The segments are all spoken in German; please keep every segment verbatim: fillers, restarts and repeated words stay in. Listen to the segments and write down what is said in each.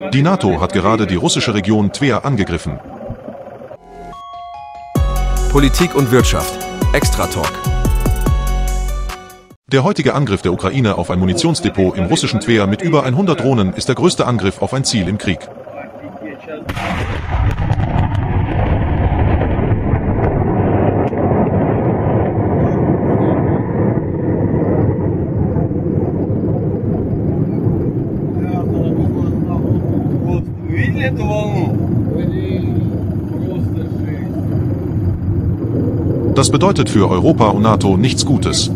Die NATO hat gerade die russische Region Tver angegriffen. Politik und Wirtschaft. Extra Talk. Der heutige Angriff der Ukraine auf ein Munitionsdepot im russischen Tver mit über hundert Drohnen ist der größte Angriff auf ein Ziel im Krieg. Das bedeutet für Europa und NATO nichts Gutes.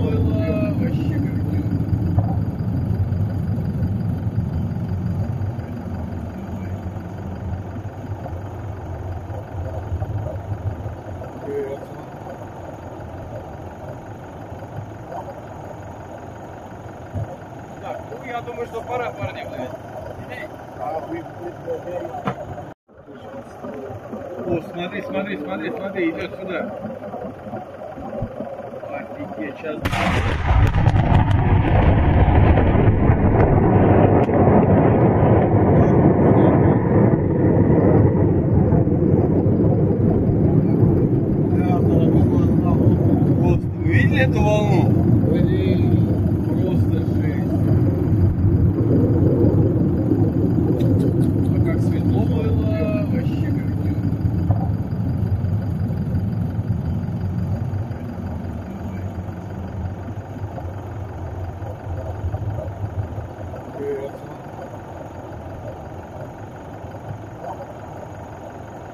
Я думаю, что пора, парни. О, смотри, смотри, смотри, смотри, идет сюда. Офигеть, сейчас. Вот, видели эту волну?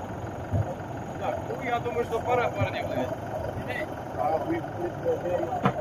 Так, ну я думаю, что пора, парни.